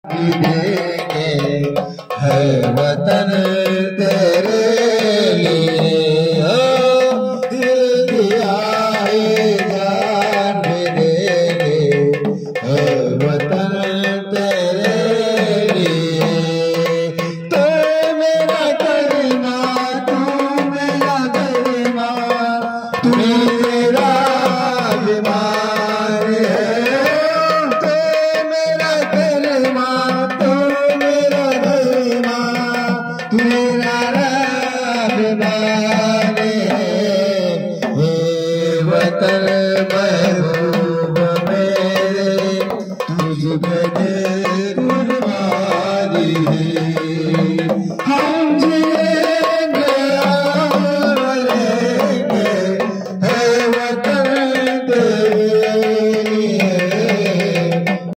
देंगे है वतन तेरे लिए। हो दिल दिया जान भी देंगे है वतन तेरे लिए। तो मेरा कलमा तू मेरा कलमा तू मेरा बीमार है। मेरा रहमान है वतन महबूब मेरे तुझ पे कुर्बानी है।